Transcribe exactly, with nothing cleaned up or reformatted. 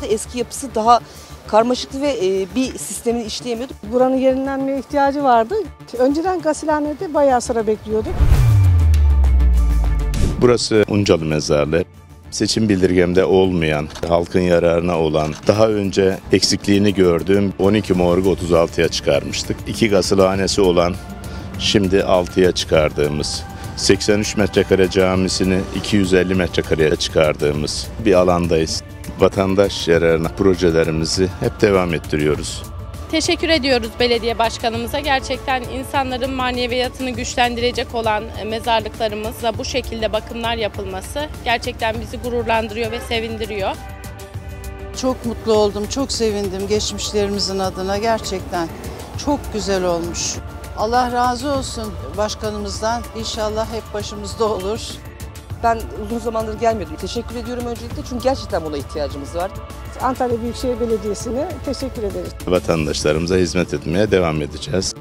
Eski yapısı daha karmaşıktı ve bir sistemin işleyemiyordu. Buranın yenilenmeye ihtiyacı vardı. Önceden gasilhanede bayağı sıra bekliyorduk. Burası Uncalı Mezarlığı. Seçim bildirgemde olmayan, halkın yararına olan, daha önce eksikliğini gördüğüm on iki morgu otuz altıya çıkarmıştık. İki gasilhanesi olan, şimdi altıya çıkardığımız, seksen üç metrekare camisini iki yüz elli metrekareye çıkardığımız bir alandayız. Vatandaş yararına projelerimizi hep devam ettiriyoruz. Teşekkür ediyoruz belediye başkanımıza. Gerçekten insanların maneviyatını güçlendirecek olan mezarlıklarımızda bu şekilde bakımlar yapılması gerçekten bizi gururlandırıyor ve sevindiriyor. Çok mutlu oldum, çok sevindim geçmişlerimizin adına. Gerçekten çok güzel olmuş. Allah razı olsun başkanımızdan. İnşallah hep başımızda olur. Ben uzun zamandır gelmiyordum. Teşekkür ediyorum öncelikle çünkü gerçekten buna ihtiyacımız var. Antalya Büyükşehir Belediyesi'ne teşekkür ederiz. Vatandaşlarımıza hizmet etmeye devam edeceğiz.